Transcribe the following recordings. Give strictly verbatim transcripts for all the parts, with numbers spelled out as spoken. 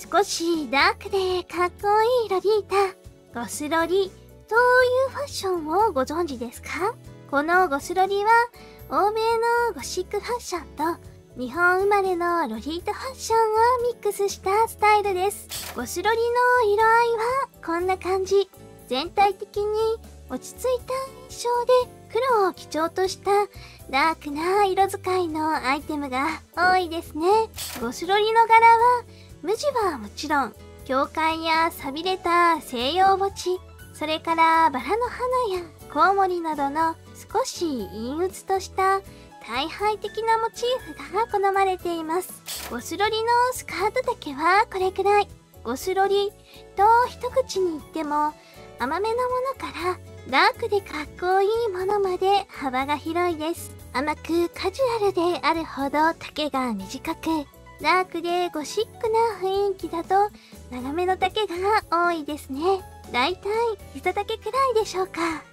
少しダークでかっこいいロリータ、ゴスロリというファッションをご存知ですか？このゴスロリは欧米のゴシックファッションと日本生まれのロリータファッションをミックスしたスタイルです。ゴスロリの色合いはこんな感じ。全体的に落ち着いた印象で黒を基調としたダークな色使いのアイテムが多いですね。ゴスロリの柄は無地はもちろん、教会や錆びれた西洋墓地、それからバラの花やコウモリなどの少し陰鬱とした大敗的なモチーフが好まれています。ゴスロリのスカート丈はこれくらい。ゴスロリと一口に言っても甘めのものからダークでかっこいいものまで幅が広いです。甘くカジュアルであるほど丈が短く、ダークでゴシックな雰囲気だと長めの丈が多いですね。だいたい膝丈くらいでしょうか。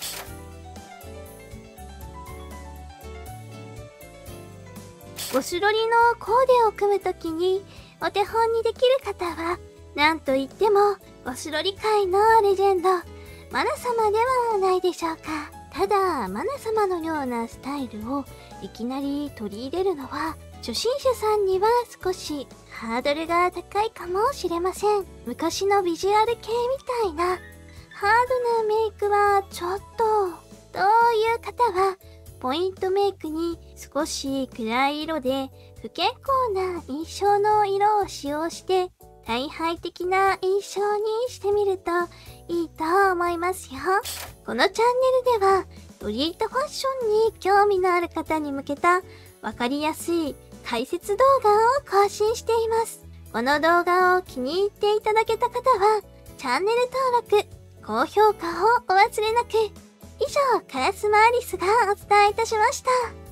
ゴスロリのコーデを組むときにお手本にできる方は、なんといってもゴスロリ界のレジェンド、マナ様ではないでしょうか。ただ、マナ様のようなスタイルをいきなり取り入れるのは、初心者さんには少しハードルが高いかもしれません。昔のビジュアル系みたいなハードなメイクはちょっと、という方は、ポイントメイクに少し暗い色で不健康な印象の色を使用して大敗的な印象にしてみるといいと思いますよ。このチャンネルではロリータファッションに興味のある方に向けたわかりやすい解説動画を更新しています。この動画を気に入っていただけた方はチャンネル登録、高評価をお忘れなく。以上、カラスマアリスがお伝えいたしました。